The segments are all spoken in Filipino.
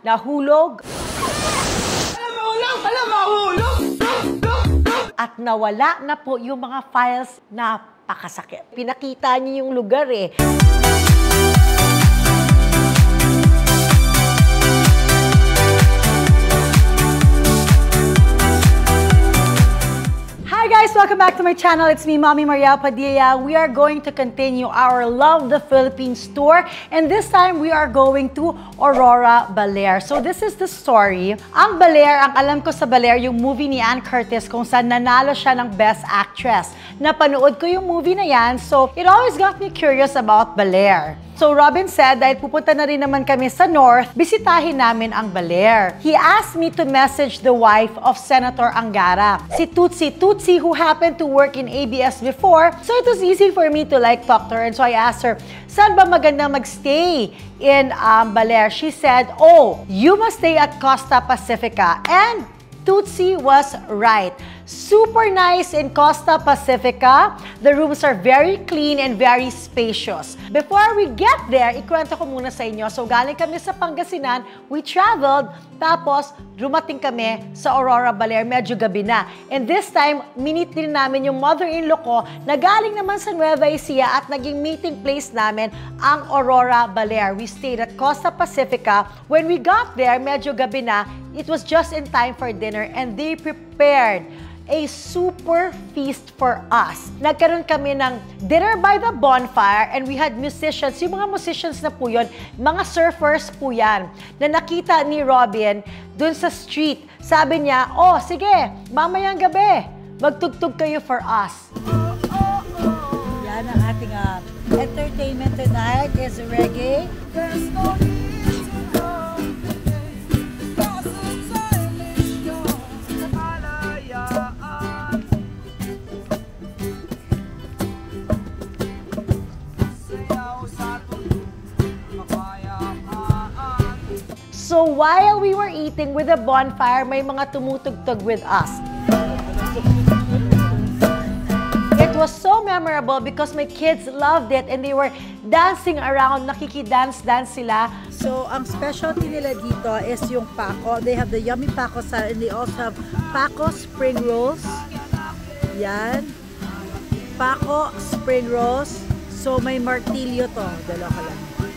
nahulog, at nawala na po yung mga files na pakasakit. Pinakita niyo yung lugar eh. Hi guys! Welcome back to my channel. It's me, Mommy Mariel Padilla. We are going to continue our Love the Philippines tour, and this time we are going to Aurora, Baler. So this is the story. Ang Baler, ang alam ko sa Baler, yung movie ni Ann Curtis kung saan nanalo siya ng Best Actress. Napanood ko yung movie na yan, so it always got me curious about Baler. So Robin said, dahil pupunta na rin naman kami sa North, bisitahin namin ang Baler. He asked me to message the wife of Senator Angara, si Tutsi. Tutsi, who happened to work in ABS before, so it was easy for me to talk to her. And so I asked her, saan ba maganda magstay in Baler? She said, oh, you must stay at Costa Pacifica. And Tutsi was right. Super nice in Costa Pacifica. The rooms are very clean and very spacious. Before we get there, ikwento ko muna sa inyo. So galing kami sa Pangasinan, we traveled, tapos dumating kami sa Aurora, Baler, medyo gabi na. And this time, minit din namin yung mother-in-law ko na galing naman sa Nueva Ecija at naging meeting place namin ang Aurora, Baler. We stayed at Costa Pacifica. When we got there, medyo gabi na, it was just in time for dinner and they prepared a super feast for us. Nagkaroon kami ng dinner by the bonfire and we had musicians. Yung mga musicians na po yun, mga surfers po yan, na nakita ni Robin dun sa street. Sabi niya, oh, sige, mamayang gabi, magtugtog kayo for us. Yan ang ating entertainment tonight is reggae. So while we were eating with a bonfire, may mga tumutugtog with us. It was so memorable because my kids loved it and they were dancing around, nakikidance-dance sila. So ang specialty nila dito is yung Paco. They have the yummy Paco salad and they also have Paco spring rolls. Yan. Paco spring rolls. So may martilyo to. Dalawa ka lang.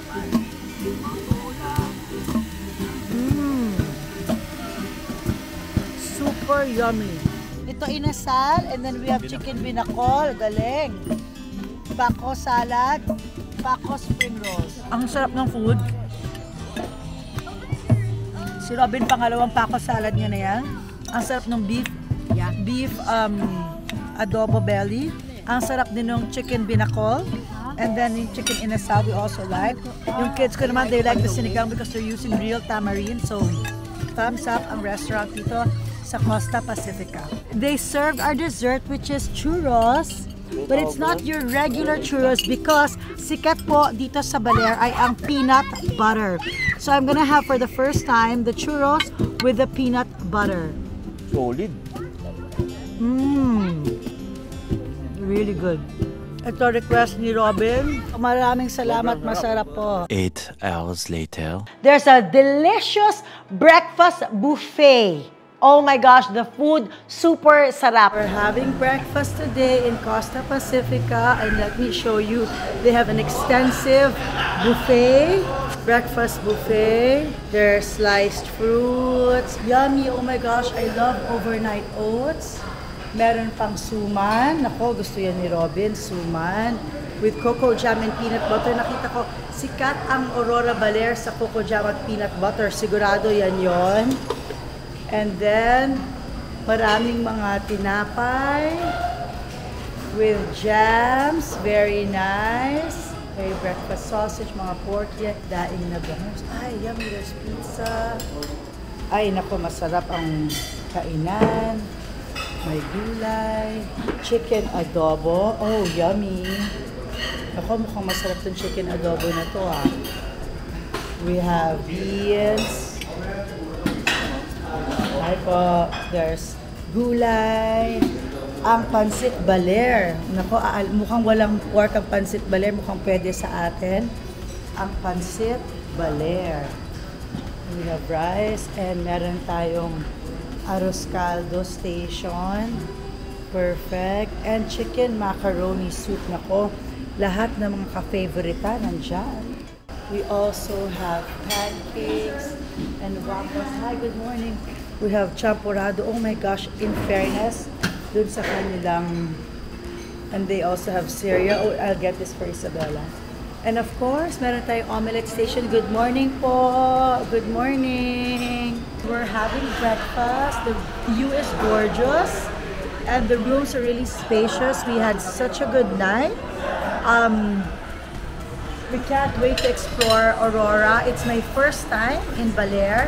Super yummy. Ito inasal, and then we have chicken binakol. Galing. Paco salad, Paco spring rolls. Ang sarap ng food. Si Robin, pangalawang Paco salad niya na yan. Ang sarap ng beef. Yeah. Beef adobo belly. Ang sarap din ng chicken binakol. And then yung chicken inasal we also like. Yung kids ko naman, they like the sinigang because they're using real tamarind. So, thumbs up ang restaurant dito sa Costa Pacifica. They served our dessert, which is churros, but it's not your regular churros because sikat po dito sa Baler ay ang peanut butter. So I'm gonna have for the first time the churros with the peanut butter. Solid. Really good. Ito request ni Robin. Maraming salamat, masarap po. 8 hours later. There's a delicious breakfast buffet. Oh my gosh, the food, super sarap. We're having breakfast today in Costa Pacifica and let me show you. They have an extensive buffet, breakfast buffet. There's sliced fruits. Yummy, oh my gosh, I love overnight oats. Meron pang suman. Nako, gusto yan ni Robin, suman. With cocoa jam and peanut butter. Nakita ko, sikat ang Aurora Baler sa cocoa jam at peanut butter. Sigurado yan yon. And then, maraming mga tinapay with jams. Very nice. May breakfast sausage, mga pork yet, daing na bangus. Ay, yummy. There's pizza. Ay, naku, masarap ang kainan. May gulay. Chicken adobo. Oh, yummy. Naku, mukhang masarap yung chicken adobo na to, ah. We have beans. Ay po, there's gulay. Ang pansit baler. Nako, mukhang walang pork ang pansit baler. Mukhang pwede sa atin. Ang pansit baler. We have rice and meron tayong arroz caldo station. Perfect. And chicken macaroni soup. Nako, lahat ng mga ka-favorita nandyan. We also have pancakes and waffles. Hi, good morning. We have champurrado. Oh my gosh, in fairness, dun sa kanilang... And they also have cereal. Oh, I'll get this for Isabella. And of course, meron tayong omelette station. Good morning po. Good morning. We're having breakfast. The view is gorgeous. And the rooms are really spacious. We had such a good night. We can't wait to explore Aurora. It's my first time in Baler.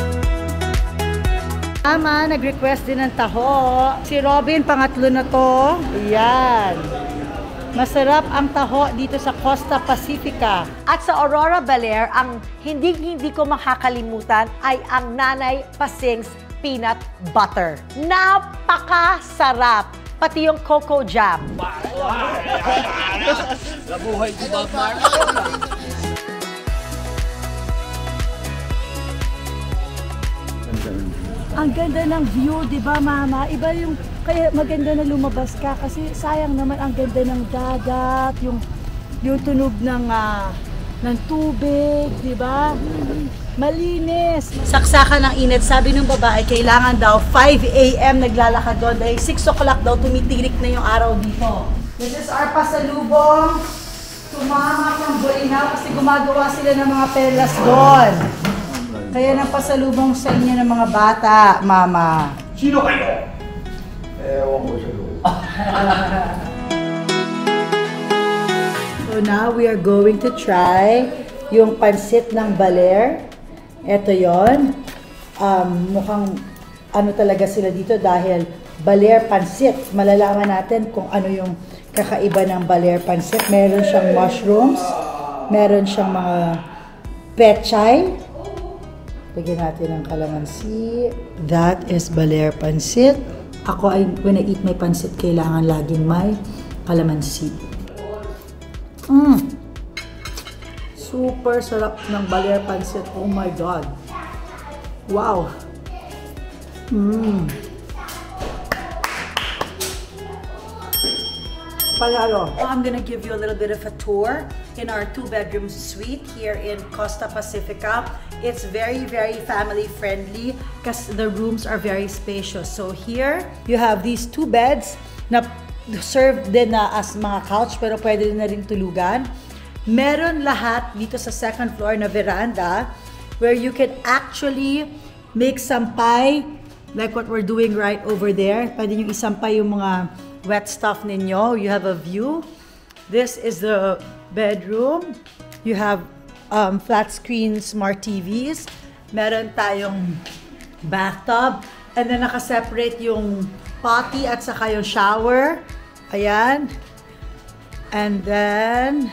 Mama, nag-request din ng taho. Si Robin, pangatlo na to. Ayan. Masarap ang taho dito sa Costa Pacifica. At sa Aurora Baler, ang hindi ko makakalimutan ay ang Nanay Pasing's peanut butter. Napakasarap! Pati yung cocoa jam. Nabuhay ko ba, Mark? Ang ganda ng view, di ba, Mama? Iba yung, kaya maganda na lumabas ka kasi sayang naman ang ganda ng dagat, yung tunog ng tubig, di ba? Malinis. Saksakan ng init. Sabi ng babae, kailangan daw 5 a.m. naglalakad doon dahil 6 o'clock daw tumitirik na yung araw dito. This is our pasalubong to Mama from Bolinao kasi gumagawa sila ng mga perlas doon. Kaya nang pasalubong sa inyo ng mga bata, Mama. Sino kayo? Ewan ko sa loob. So now we are going to try yung pansit ng Baler. Ito yon. Mukhang ano talaga sila dito dahil Baler pansit. Malalaman natin kung ano yung kakaiba ng Baler pansit. Meron siyang mushrooms. Meron siyang mga pechay. Lagyan natin ng kalamansi. That is Baler pansit. Ako ay, when I eat my pansit, kailangan laging may kalamansi. Super sarap ng Baler pansit. Oh my God. Wow. Panalo. I'm gonna give you a little bit of a tour in our 2-bedroom suite here in Costa Pacifica. It's very, very family friendly because the rooms are very spacious. So here, you have these 2 beds na served din na as mga couch pero pwede din na rin tulugan. Meron lahat dito sa second floor na veranda where you can actually make sampay like what we're doing right over there. Pwede nyo isampay yung mga wet stuff ninyo. You have a view. This is the bedroom. You have flat screen smart TVs. Meron tayong bathtub. And then naka-separate yung potty at saka yung shower. Ayan. And then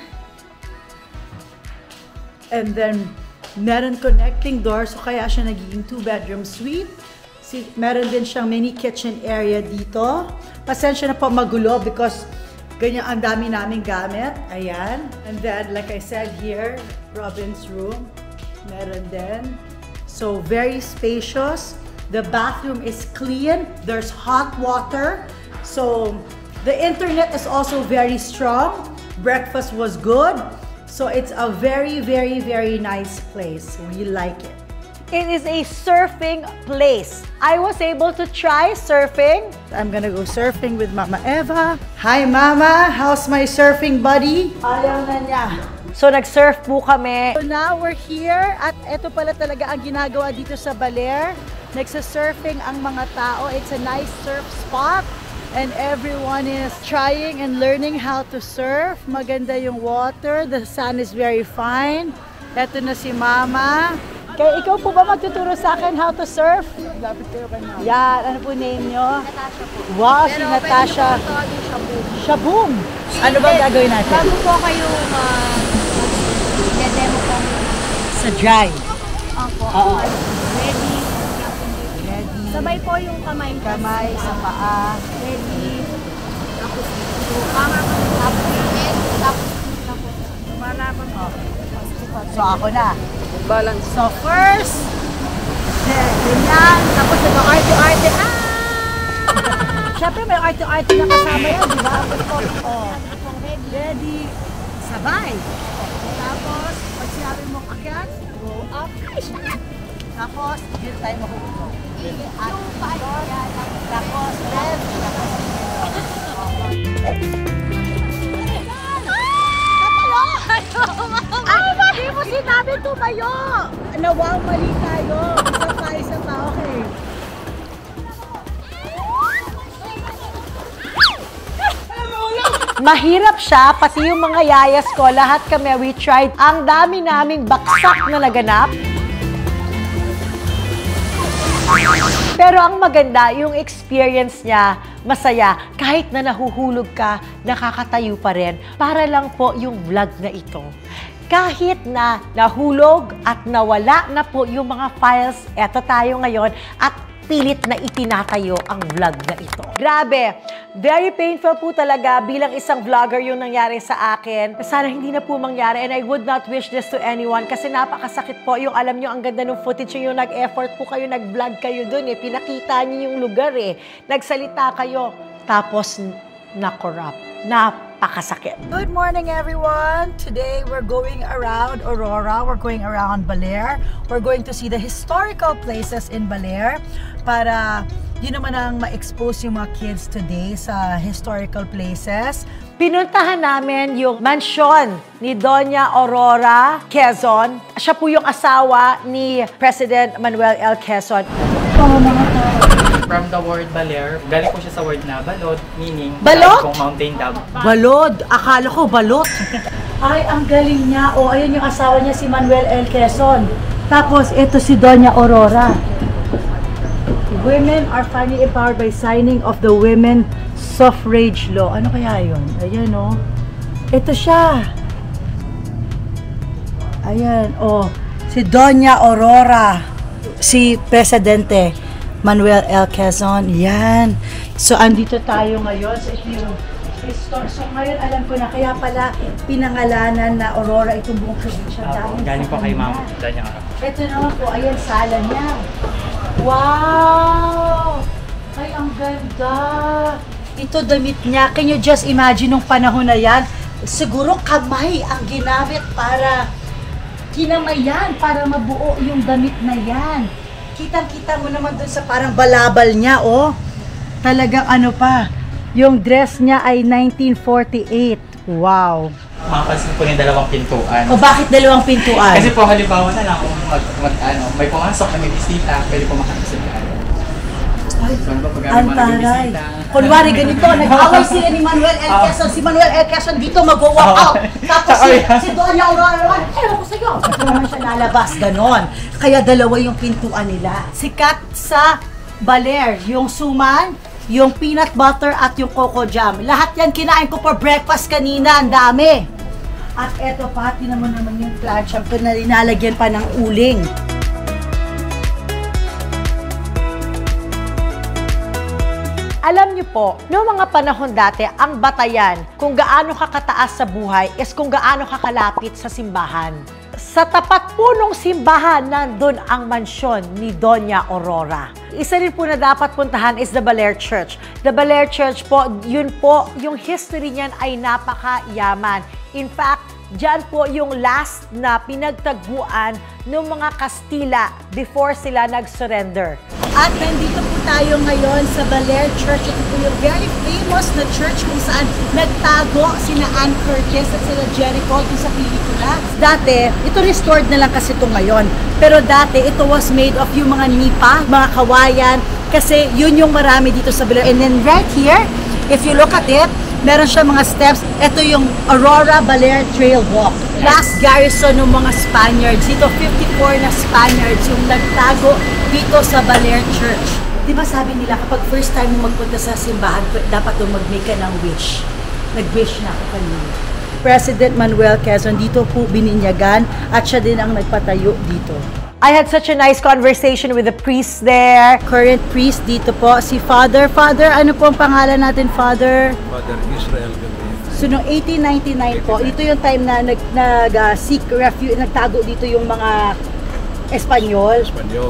meron connecting doors, so kaya siya nagiging 2-bedroom suite. Meron din siyang mini kitchen area dito. Pasensya na po magulo because ganyan ang dami naming gamit. Ayan. And then, like I said here, Robin's room. Meron din. So, very spacious. The bathroom is clean. There's hot water. So, the internet is also very strong. Breakfast was good. So it's a very, very, very nice place. We like it. It is a surfing place. I was able to try surfing. I'm gonna go surfing with Mama Eva. Hi, Mama. How's my surfing buddy? Ayaw na niya. So nag-surf po kami. So now we're here at ito pala talaga ang ginagawa dito sa Baler. Nagsa-surfing ang mga tao. It's a nice surf spot. And everyone is trying and learning how to surf. Maganda yung water. The sun is very fine. Ito na si Mama. Kaya ikaw po ba magtuturo sa akin how to surf? Lapit kayo kay Mama. Yan. Ano po name nyo? Natasha po. Wow, si Natasha. Pero pwede po tawagin Shaboom! Ano ba gagawin natin? Bago po kayo demo po. Sa dry. Opo. Oo. Ready. Ready. Sabay po yung kamay. Kamay sa paa. Ready. Tapos dito. Tapos ulit. Tapos lumalaban po. So ako na. Balance. So first, Siyempre, may arte-arte na kasama yan, di ba? Oh. Ready. Sabay. Tapos, pag sinabi mo akyat, go up. Tapos, dito tayo mahuhulog. Tapos, left. Hindi mo sinabi tumayo! Nawaw, mali tayo. Isa pa, okay. Mahirap siya, pati yung mga yayas ko, lahat kami, we tried. Ang dami naming baksak na naganap. Pero ang maganda, yung experience niya, masaya. Kahit na nahuhulog ka, nakakatayo pa rin. Para lang po yung vlog na ito. Kahit na nahulog at nawala na po yung mga files, eto tayo ngayon at pilit na itinatayo ang vlog na ito. Grabe! Very painful po talaga bilang isang vlogger yung nangyari sa akin. Sana hindi na po mangyari and I would not wish this to anyone kasi napakasakit po. Yung alam nyo, ang ganda ng footage yung nag-effort po kayo, nag-vlog kayo dun eh. Pinakita nyo yung lugar eh. Nagsalita kayo. Tapos, na-corrupt. Napakasakit. Good morning, everyone. Today, we're going around Aurora. We're going around Baler. We're going to see the historical places in Baler para yun naman ang ma-expose yung mga kids today sa historical places. Pinuntahan namin yung mansyon ni Doña Aurora Quezon. Siya po yung asawa ni President Manuel L. Quezon. From the word baler, galing po siya sa word na balot, meaning Balot? kung mountain dog. Balod. Akala ko balot. Ay, ang galing niya. O, ayun yung asawa niya si Manuel L. Quezon. Tapos, ito si Doña Aurora. Women are finally empowered by signing of the Women Suffrage Law. Ano kaya yun? Ayan, o. Ito siya. Ayan, o. Si Doña Aurora. Si Presidente Manuel L. Quezon. Yan. So, andito tayo ngayon. So, ito yung store. So, ngayon alam ko na. Kaya pala, pinangalanan na Aurora itong buong probinsya. Galing po kay Ma'am Danya. Ito naman po. Ayan, sala niya. Wow! Ay, ang ganda. Ito damit niya. Can you just imagine nung panahon na yan? Siguro kamay ang ginamit para kinamayan, para mabuo yung damit na yan. Kitang-kita mo naman dun sa parang balabal niya, oh. Talagang ano pa, yung dress niya ay 1948. Wow. Makapansin po yung dalawang pintuan. O bakit dalawang pintuan? Kasi po halimbawa na lang kung may pumasok na may bisita, pwede po makakasal ka. Ay, So, ano ba pag ang taray. Kunwari ganito, nag-away sila ni Manuel L. Quezon. Si Manuel L. Quezon dito mag-walk out. Tapos si Doña Aurora naman, ewan ko sa'yo. Ito naman siya lalabas, ganon. Kaya dalawa yung pintuan nila. Sikat sa Baler, yung suman, yung peanut butter at yung coco jam. Lahat yan kinain ko for breakfast kanina, ang dami. At eto pa, tinan mo naman yung plancha na linalagyan pa ng uling. Alam niyo po, noong mga panahon dati, ang batayan kung gaano ka kataas sa buhay is kung gaano ka kalapit sa simbahan. Sa tapat po nung simbahan, nandun ang mansyon ni Doña Aurora. Isa rin po na dapat puntahan is the Baler Church. The Baler Church po, yun po, yung history niyan ay napakayaman. In fact, diyan po yung last na pinagtaguan ng mga Kastila before sila nag-surrender. At nandito po tayo ngayon sa Baler Church. Ito po yung very famous na church kung saan nagtago sina Ann Curtis at sila Jericho sa pelikula. Dati, ito restored na lang kasi ito ngayon. Pero dati, ito was made of yung mga nipa, mga kawayan, kasi yun yung marami dito sa Baler. And then right here, if you look at it, meron siya mga steps. Ito yung Aurora Baler Trail Walk. Last garrison ng mga Spaniards. Dito, 54 na Spaniards yung nagtago dito sa Baler Church. Di ba sabi nila, kapag first time mo magpunta sa simbahan, dapat doon mag-make ka ng wish. Nag-wish na ako kanina. President Manuel Quezon, dito po bininyagan at siya din ang nagpatayo dito. I had such a nice conversation with the priest there. Current priest dito po, si Father. Father, ano po ang pangalan natin, Father? Father Israel Gabriel. So, noong 1899 po, ito yung time na nag-seek refuge, nagtago dito yung mga Espanyol. Espanyol.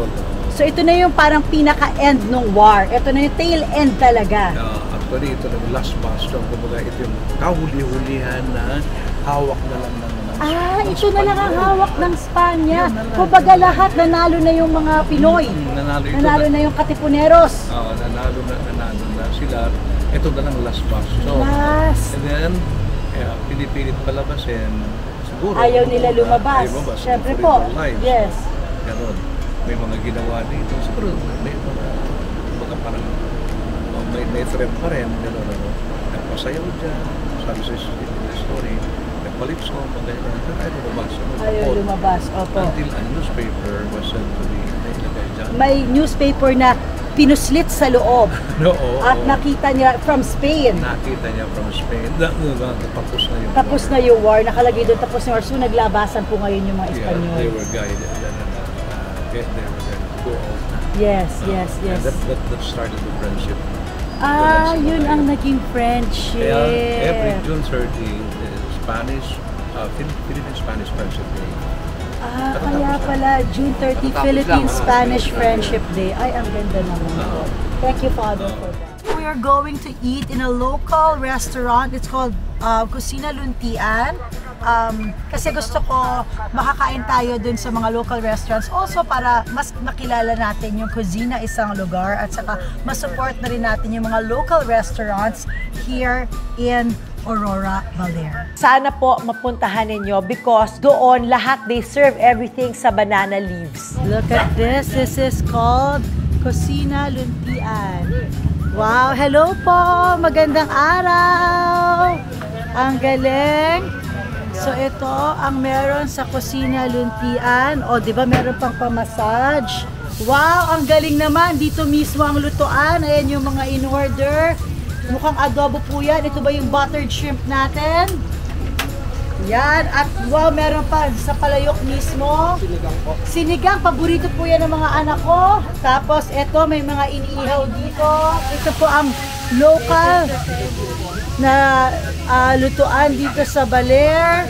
So ito na yung parang pinaka-end ng war. Ito na yung tail end talaga. Actually, ito ng last bastion. Kumbaga, ito yung kahuli-hulihan na hawak na lang ng Ito na lang ang hawak ng Spanya. Kumbaga lahat, nanalo na yung mga Pinoy. Nanalo na yung Katipuneros. Oo, nanalo na sila. Ito na lang last bastion. Last. And then, pinipilit palabasin. Siguro. Ayaw nila lumabas. Siyempre po. Yes. Ganon. May mga ginawa dito. Siguro, may mga parang may threat pa rin. Ganon, ano. Nagpasayaw dyan. Sabi sa story. Nagpalitso. Ayaw lumabas. Ayaw lumabas. Opo. Until a newspaper was sent to the nailagay dyan. May newspaper na pinuslit sa loob. At nakita niya from Spain. Nakita niya from Spain. Tapos na yung Tapos na yung war. Nakalagay doon. Tapos na war. So naglabasan po ngayon yung mga Espanyol. They were guided. They were going to go out. Yes. And that started the friendship. Yun ang naging friendship. Kaya every June 30, Philippine-Spanish Friendship Day. Kaya pala, June 30, Philippine-Spanish Friendship Day. Ay, ang ganda naman. Thank you, Father, for that. We are going to eat in a local restaurant. It's called Cocina Luntian. Kasi gusto ko makakain tayo dun sa mga local restaurants. Also, para mas makilala natin yung cuisine na isang lugar at saka masupport na rin natin yung mga local restaurants here in Aurora, Baler. Sana po mapuntahan ninyo because doon lahat they serve everything sa banana leaves. Look at this. This is called Cocina Luntian. Wow! Hello po! Magandang araw! Ang galing! So ito ang meron sa Cocina Luntian. O, di ba meron pang pamassage? Wow! Ang galing naman! Dito mismo ang lutuan. Ayan yung mga in-order. Mukhang adobo po yan. Ito ba yung buttered shrimp natin? Yan. At wow, meron pa sa palayok mismo. Sinigang po. Sinigang. Paborito po yan ng mga anak ko. Tapos ito, may mga iniihaw dito. Ito po ang local na lutuan dito sa Baler.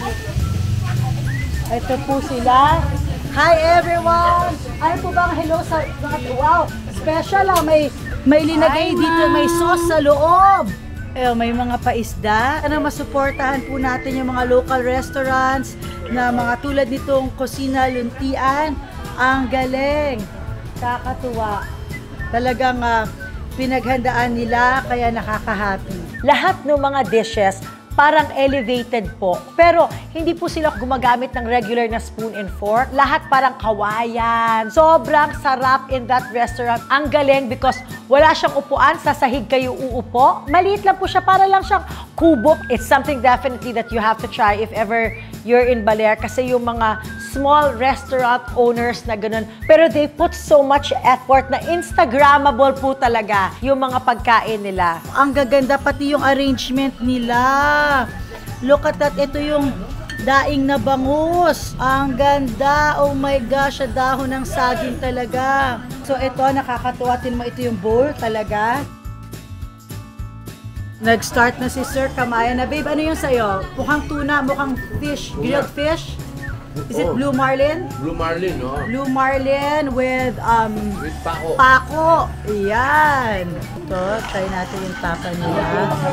Ito po sila. Hi everyone! Ano po ba ang hello sa mga... Wow! Special may linagay dito, may sauce sa loob. May mga paisda. Sana masuportahan po natin yung mga local restaurants na mga tulad nitong Cocina Luntian. Ang galing. Kakatuwa. Talagang pinaghandaan nila kaya nakaka-happy. Lahat ng mga dishes parang elevated po. Pero hindi po sila gumagamit ng regular na spoon and fork. Lahat parang kawayan. Sobrang sarap in that restaurant. Ang galing because wala siyang upuan. Sa sahig kayo uupo. Maliit lang po siya. Para lang siyang kubo. It's something definitely that you have to try if ever you're in Baler. Kasi yung mga small restaurant owners na ganun. Pero they put so much effort na Instagrammable po talaga yung mga pagkain nila. Ang gaganda pati yung arrangement nila. Look at that. Ito yung daing na bangus. Ang ganda. Oh my gosh. Dahon ng saging talaga. So ito, nakakatuwa. Mo ito yung bowl talaga. Nag-start na si Sir Kamaya na, babe, ano yung sa'yo? Mukhang tuna, mukhang fish, grilled fish? Is it Blue Marlin? Blue Marlin, no? Blue Marlin with Pako. pako. Ayan. Ito, try natin yung tapa nila.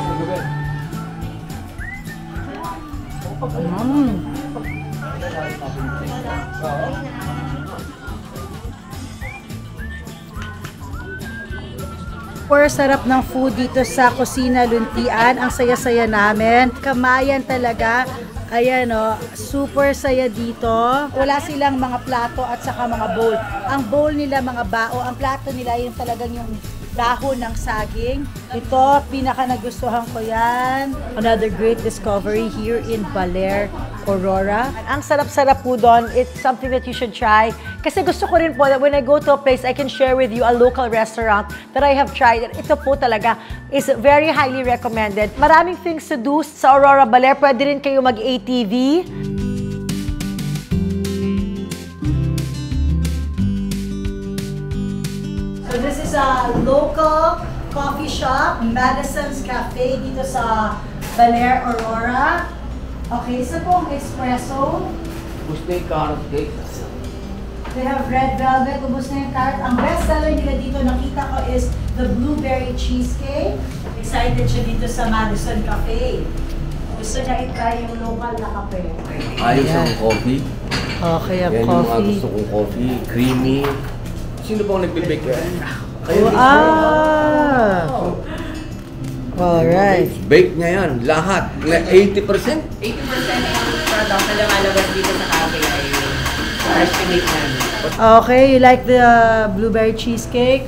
Super sarap ng food dito sa Cocina Luntian. Ang saya-saya namin. Kamayan talaga. Ayan o, super saya dito. Wala silang mga plato at saka mga bowl. Ang bowl nila mga bao, ang plato nila yung talagang yung dahon ng saging. Ito, pinaka nagustuhan ko yan. Another great discovery here in Baler, Aurora. Ang sarap-sarap po doon. It's something that you should try. Kasi gusto ko rin po that when I go to a place, I can share with you a local restaurant that I have tried. Ito po talaga is very highly recommended. Maraming things to do sa Aurora, Baler. Pwede rin kayo mag-ATV. So this is a local coffee shop, Madison's Cafe, dito sa Baler, Aurora. Okay, isa pong espresso. Gusto yung carrot cake. They have red velvet. Ubus na yung carrot. Ang best seller nila dito, nakita ko, is the blueberry cheesecake. Excited siya dito sa Madison Cafe. Gusto niya i-try yung local na kape. Ayos ang coffee. Okay, ang Yan yung mga coffee. gusto kong coffee. Creamy. Sino bang nagbe-bake yan? Kayo mismo. Alright. Bake niya yan. Lahat. 80%? 80% ng product na lumalabas dito sa cafe ay fresh to make namin. Okay, you like the blueberry cheesecake?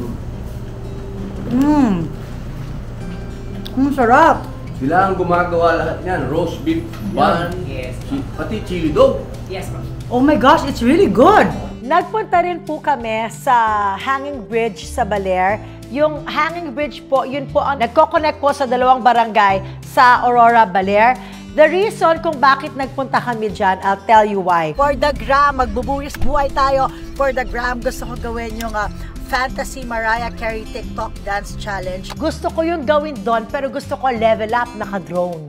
Sarap. Sila ang gumagawa lahat yan. Roast beef, bun, Yes. pati chili dog. Yes, ma'am. Oh my gosh, it's really good! Nagpunta rin po kami sa Hanging Bridge sa Baler. Yung Hanging Bridge po, yun po ang nagko-connect po sa dalawang barangay sa Aurora, Baler. The reason kung bakit nagpunta kami dyan, I'll tell you why. For the gram, magbubuwis buhay tayo. For the gram, gusto ko gawin yung Fantasy Mariah Carey TikTok Dance Challenge. Gusto ko yung gawin doon, pero gusto ko level up, naka-drone.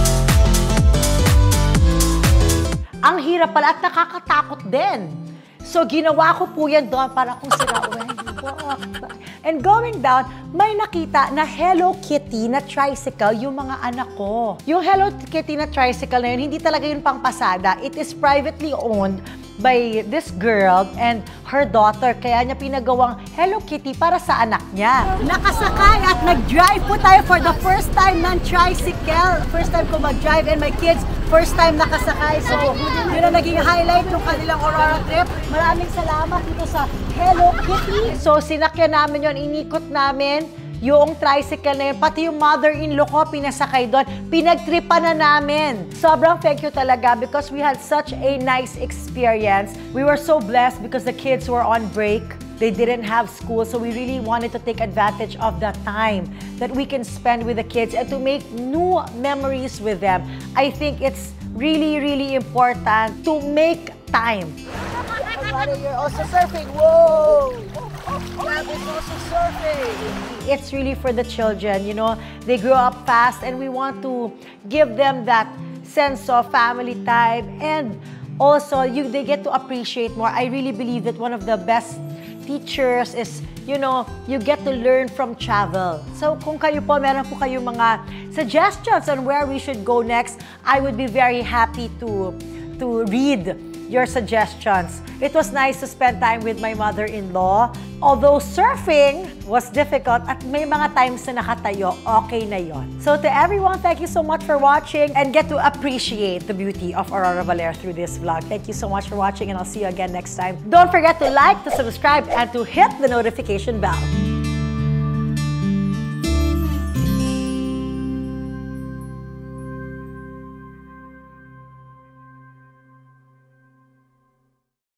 Ang hirap pala at nakakatakot din. So, ginawa ko po yan doon para kung sira And going down, may nakita na Hello Kitty na tricycle yung mga anak ko. Yung Hello Kitty na tricycle na yun, hindi talaga yun pang pasada. It is privately owned by this girl and her daughter. Kaya niya pinagawang Hello Kitty para sa anak niya. Nakasakay at nag-drive po tayo for the first time ng tricycle. First time ko mag-drive and my kids, first time nakasakay. So, yun ang naging highlight ng kanilang Aurora trip. Maraming salamat dito sa Hello Kitty. So, sinakyan namin yun, inikot namin yung tricycle na yun, pati yung mother-in-law ko, pinasakay doon, pinagtripa na namin. Sobrang thank you talaga because we had such a nice experience. We were so blessed because the kids were on break. They didn't have school, so we really wanted to take advantage of that time that we can spend with the kids and to make new memories with them. I think it's really, really important to make time. You're also surfing. Whoa! That is also surfing. It's really for the children, you know. They grow up fast and we want to give them that sense of family time and also they get to appreciate more. I really believe that one of the best teachers is, you know, you get to learn from travel. So kung kayo po, meron po kayong mga suggestions on where we should go next, I would be very happy to read your suggestions. It was nice to spend time with my mother-in-law. Although surfing was difficult at may mga times na nakatayo, okay na yon. So to everyone, thank you so much for watching and get to appreciate the beauty of Aurora Baler through this vlog. Thank you so much for watching and I'll see you again next time. Don't forget to like, to subscribe, and to hit the notification bell.